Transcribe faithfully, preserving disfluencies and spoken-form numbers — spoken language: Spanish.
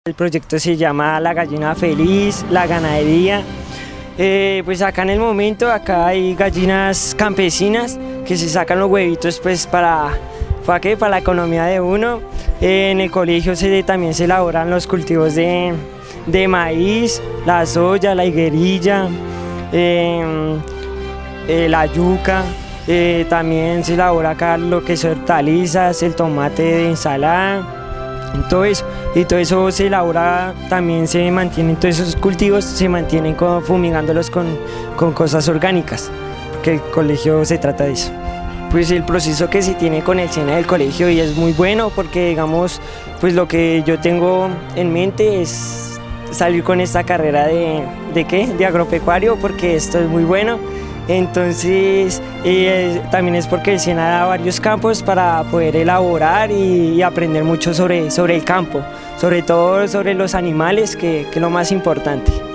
El proyecto se llama La Gallina Feliz, la ganadería. Eh, pues acá en el momento, acá hay gallinas campesinas que se sacan los huevitos pues para, ¿para qué? Para la economía de uno. Eh, en el colegio se, también se elaboran los cultivos de, de maíz, la soya, la higuerilla, eh, eh, la yuca. Eh, también se elabora acá lo que son hortalizas, el tomate de ensalada. Todo eso, y todo eso se elabora, también se mantienen, todos esos cultivos se mantienen con, fumigándolos con, con cosas orgánicas, porque el colegio se trata de eso. Pues el proceso que se tiene con el SENA del colegio y es muy bueno porque digamos, pues lo que yo tengo en mente es salir con esta carrera de, ¿de qué? De agropecuario, porque esto es muy bueno. Entonces eh, también es porque el SENA da varios campos para poder elaborar y, y aprender mucho sobre, sobre el campo, sobre todo sobre los animales, que, que es lo más importante.